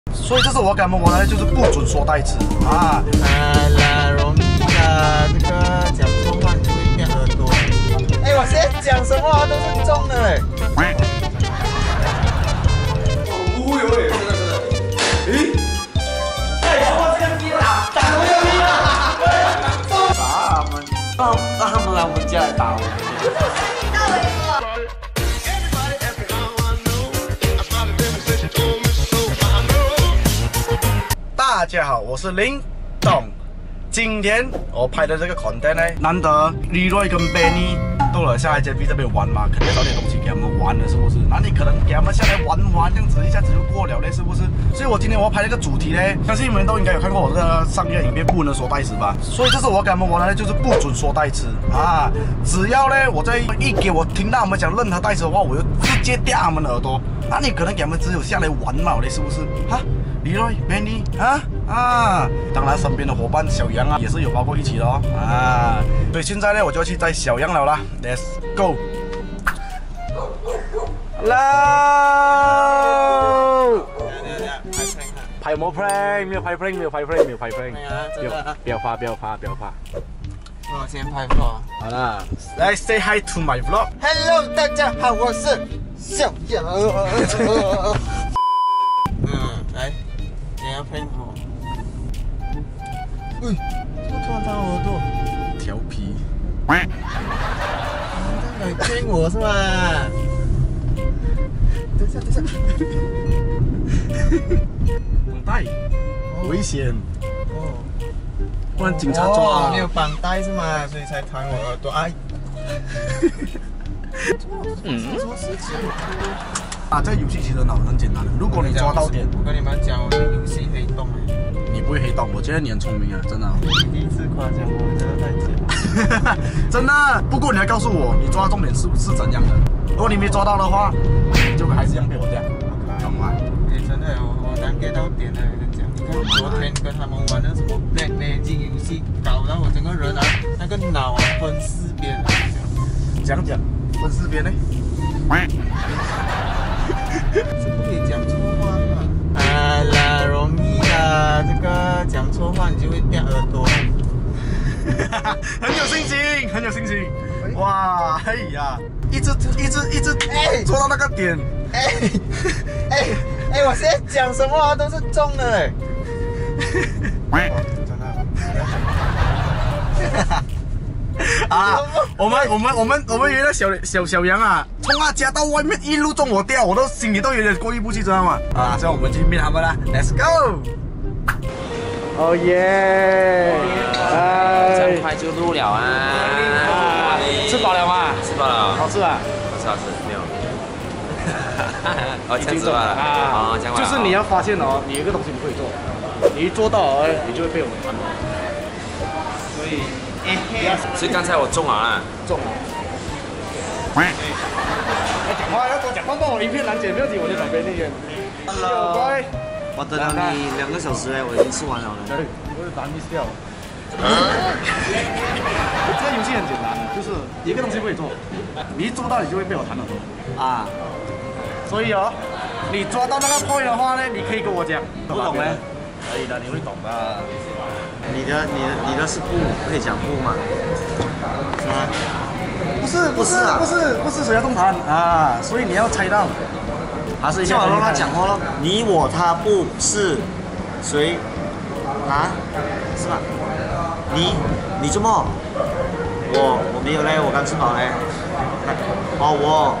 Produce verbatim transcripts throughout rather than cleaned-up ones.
所以这是我跟他们玩的，就是不准说代词啊。 啊啦，容易的，这个讲错话你就会变耳朵。哎，我现在讲什么都是中的嘞。 忽悠嘞，真的真的。诶，哎，我这个逼打打我要逼啊！ 打他们，让让他们来我们家来打我。 大家好，我是林董。今天我拍的这个 content 呢，难得 Leroy 跟 Benny 到了下来 J B 这边玩嘛，肯定找点东西给他们玩的，是不是？那你可能给他们下来玩玩，这样子一下子就过了嘞，是不是？所以我今天我要拍这个主题呢，相信你们都应该有看过我这个上个影片，不能说代词吧？所以这是我跟他们玩的，就是不准说代词啊！只要呢，我这一给我听到他们讲任何代词的话，我就直接掉他们的耳朵。那你可能给他们只有下来玩嘛嘞，是不是？哈？Leroy Benny 啊啊，当然身边的伙伴小杨啊也是有包括一起的哦啊，所以现在呢我就要去载小杨了啦 ，Let's go。Hello， 拍什么 prank？ 没有拍 prank， 没有拍 prank， 没有拍 prank， 不要不要怕，不要怕，不要怕。 我先拍 vlog。 好啦，来 say hi to my vlog。Hello， 大家好，我是小杨。嗯，来。你要喷什么？喂，怎么突然打我耳朵？ 调皮。 你在喷我是吗？等一下，等一下。 绑带，危险。 哦。 不然警察抓。 哦，没有绑带是吗？所以才弹我耳朵。哎。嗯。什么事情？ 啊，这个游戏其实很很简单的，如果你抓到点， 我跟你们讲，我这游戏黑洞哎。 你不会黑洞，我觉得你很聪明啊，真的。 第一次夸奖我，真的太简单。 真的，不过你要告诉我，你抓重点是是怎样的？如果你没抓到的话，你就还是一样被我掉，懂吗？ 哎，真的，我我难 get 到点了，跟你讲。你看昨天跟他们玩那什么 Black Magic 游戏，搞到我整个人啊，那个脑啊分四边。 讲讲分四边呢？ 这不可以讲错话嘛？啊啦，容易啦，这个讲错话你就会掉耳朵。 很有信心，很有信心。哇，哎呀，一直一直一直哎，做到那个点。 哎哎哎，我现在讲什么都是中的嘞。真的。 啊，我们我们我们我们原来小小小杨啊，从他家到外面一路中我掉，我都心里都有点过意不去，知道吗？啊，所以我们去面他们啦 ，Let's go！ 哦耶！ 这样快就录了啊！ 吃饱了吗？ 吃饱了， 好吃啊？ 好吃好吃，没有。哦，这样子吧啊，这样吧。 就是你要发现哦，你有一个东西你会做，你一做到哦，你就会被我们看到。所以。 所以刚才我中了啊， 中了。要讲话要多讲话，帮我影片难剪，不要紧，我就旁边那边。Hello， 乖。 我等了你两个小时嘞，我已经吃完了。 对，我就把 miss 掉了。这个游戏很简单，就是一个东西会做，你一做到你就会被我弹耳朵啊。所以哦，你抓到那个 point 的话呢，你可以跟我讲。不懂嘞？可以的，你会懂的。 你的、你的、你的是不可以讲不吗？是吗？ 不是，不是，不是，不是谁要动弹啊？所以你要猜到，还是叫我让他讲话咯。你我他不是谁啊？是吧？你你做梦？我我没有嘞，我刚吃饱嘞。哦我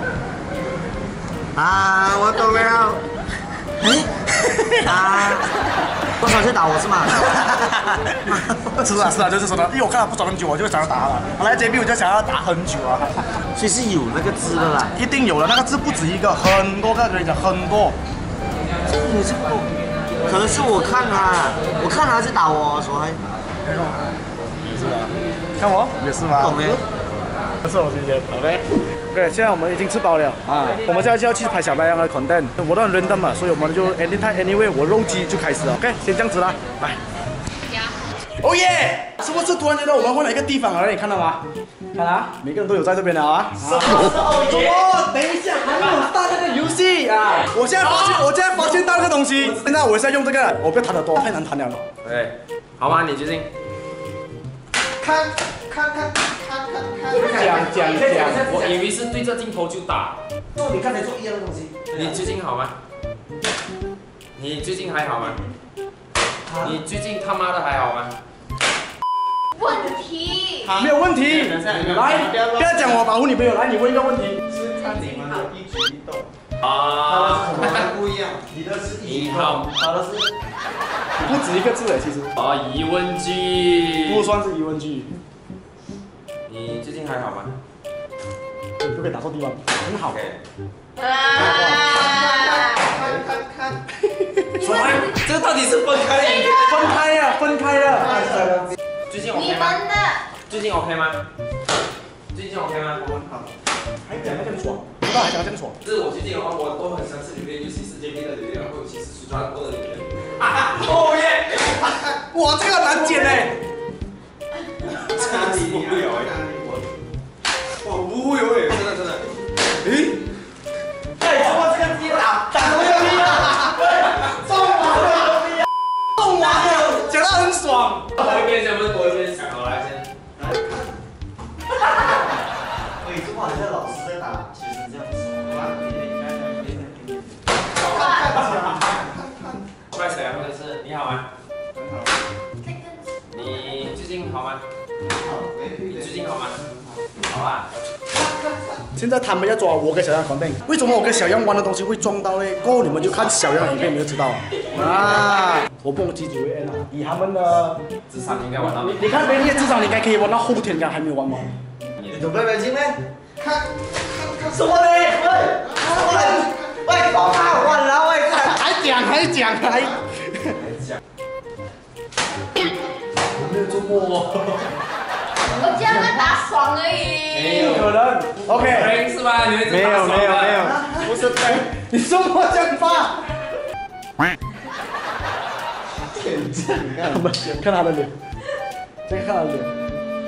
啊，我懂了。哎啊。多少去打我是吗？ 是啊是啊，就是说的，因为我看他不转很久，我就想要打他了。他来 J B 我就想要打很久啊。 所以是有那个字的啦， 一定有的，那个字不止一个，很多个，跟你讲很多。 这个也是不，可能是我看他，我看他是打我，所以。 没事啊，看我没事吗？ 懂没？ 不是我今天，好嘞。OK， 现在我们已经吃饱了啊，我们现在就要去拍小白羊的 content， 我都很认真嘛，所以我们就 anytime anyway， 我肉鸡就开始了。OK， 先这样子啦，来。 哦耶！是不是突然觉得我们换了一个地方了？你看到吗？看啊，每个人都有在这边的啊。什么是哦耶？等一下，还没有到那个游戏啊！我现在发现，我现在发现到一个东西。现在我是在用这个，我不要弹得多，太难弹了。 对，好吗？你决定。 看看看看看看。 讲讲讲， 我以为是对着镜头就打。 做你刚才做一样的东西。 你最近好吗？你最近还好吗？你最近他妈的还好吗？ 问题。 没有问题。来，不要讲我保护女朋友，来，你问一个问题。 是看你们的一举一动。 啊， 他的是不一样，你的是你好， 他的是不止一个字诶，其实。 啊，疑问句。 不算是疑问句。 你最近还好吗？ 不可以打错地方，很好。 啊！ 看看看。 什么？这个到底是分开的？ 分开了，分开了。 最近你 OK 吗？ 们的。 最近 OK 吗？最近 OK 吗？ 我很好。 还讲得这么爽，不知道还讲得这么爽。 就是我最近的话，我都很相信里面，尤其是这边的里面，或者其实是专过的里面。哦耶！ 哇，这个难剪诶。 哪里不会有？ 哇，不会有诶，真的真的。诶， 哎，怎么这个鸡打打什么用力啊？中完了，中完了， 讲得很爽。 多一边想不是多一边想，好来先。 喂，这么好像老师在打学生这样子。 快起来，或者是你好吗？ 很好。 你最近好吗？ 好， 你最近好吗？好啊。 现在他们要抓我跟小杨狂定，为什么我跟小杨玩的东西会撞到呢？过后你们就看小杨的影片，你们就知道了。啊，我不记住 N 啊，以他们的智商应该玩到你你看别人的智商，你应该可以玩到后天，刚还没有玩完。 你准备冷静没？看，看，看什么嘞？喂，什么嘞？喂，放开我了，喂， 还讲还讲还。 没有做过。 我叫他们打爽而已。 没有可能 ，OK， 是吧？你们没有没有没有，不是对，你说我讲话。看他们，看他的脸，再看他的脸。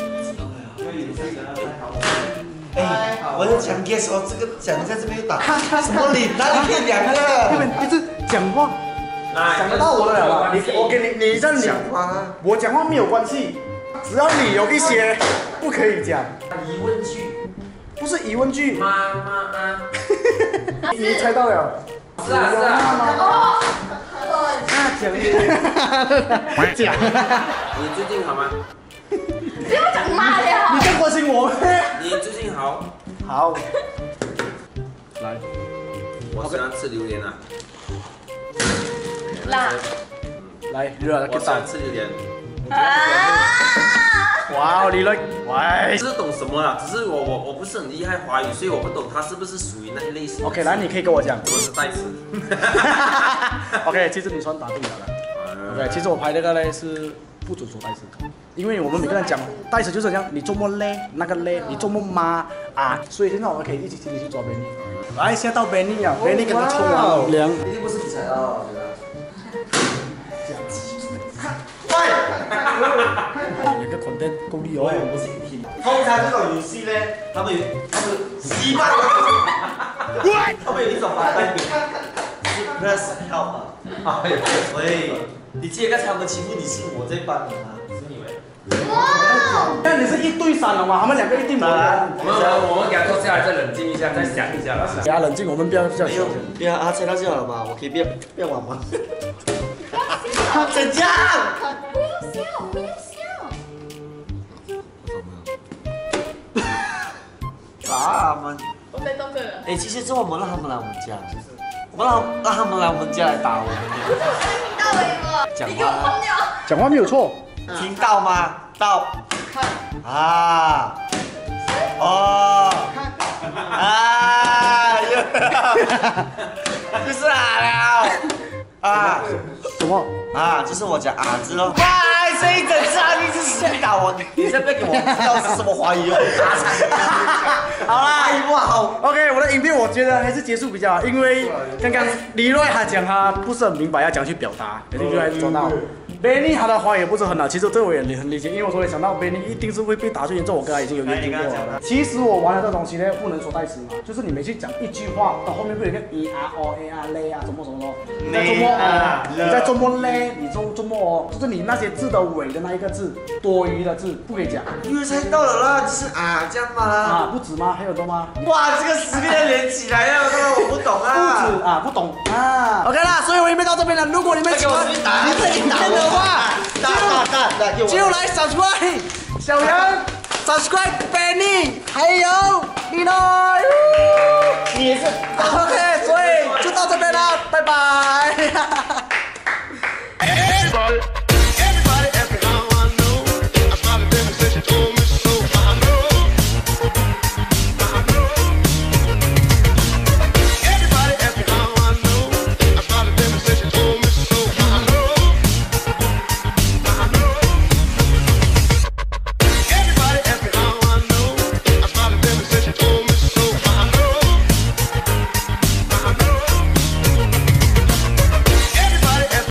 哎，我在讲 guess 哦，这个讲在这边又打，什么脸？哪里可以两个？ 这边一直讲话，想得到我的了吧？你我给你，你让你讲话， 我讲话没有关系，只要你有一些不可以讲， 疑问句。 不是疑问句。 妈妈啊。 你猜到了。 是啊是啊。 哦。 讲讲。 你最近好吗？ 不要讲妈了。 你更关心我咩？ 你最近好？ 好。来。 我喜欢吃榴莲啊。 辣。 来，热了， 我喜欢吃榴莲。 哇，你嘞？喂。 不是懂什么啦，只是我我我不是很厉害华语，所以我不懂它是不是属于那一类型。 OK， 来，你可以跟我讲。 我是代词。 OK， 其实你算答对了了。OK， 其实我拍那个呢是不准说代词，因为我们每个人讲代词就是这样，你做么嘞，那个嘞，你做么妈啊，所以现在我们可以一起一起去抓 Benny。来，现在到 Benny 了 ，Benny 跟他冲完凉。 一定不是你猜到，我觉得。 有个 content 够力哦。 我不是一听。通常这种游戏呢，他们有他们西方，他们有一种法代表是 press help 啊。哎呀，喂，你记得刚才他们欺负你是我这班的吗？是你们。 哇！ 那你是一对三了吗？他们两个一定没有。 我们我们给他坐下来，再冷静一下，再想一下了。 给他冷静，我们不要这样。 没有，不要啊，猜到就好了嘛，我可以变变玩吗？怎样？ 不要笑，不要笑。 他们， 我被动了。 哎，其实这我们让他们来我们家，我们让让他们来我们家来打我们。 听到了一个， 讲你给我话关掉。 讲话没有错。 听到吗？到。啊。哦。啊。就是啊了。啊。 什么？ 啊，就是我讲啊字咯。哇，这一整次啊，你是洗打我，你现在给我知道是什么华语哦。好啦，不好。 OK， 我的影片我觉得还是结束比较好，因为刚刚李瑞他讲他不是很明白要怎样去表达，可是就还是抓到。 Benny 他的话也不是很好，其实这我也很理解，因为我说也想到 Benny 一定是会被打最严重，我刚才已经有研究过了。其实我玩的这东西呢，不能说代词嘛，就是你每去讲一句话，到后面会有一个 e r o a r 嘞啊，什么什么什么，你在周末哦，你在周末嘞，你周周末哦，就是你那些字的尾的那一个字，多余的字不可以讲。 因为猜到了啦，就是啊这样嘛。 啊，不止吗？还有多吗？ 哇，这个十个人连起来了，我不懂啊。 不止啊，不懂啊。OK 啦，所以我影片到这边了。如果你们喜欢你这影片的话， 打打打打， 就来 subscribe 小杨 ，subscribe Benny， 还有你呢，你也是。OK， 所以就到这边了，拜拜。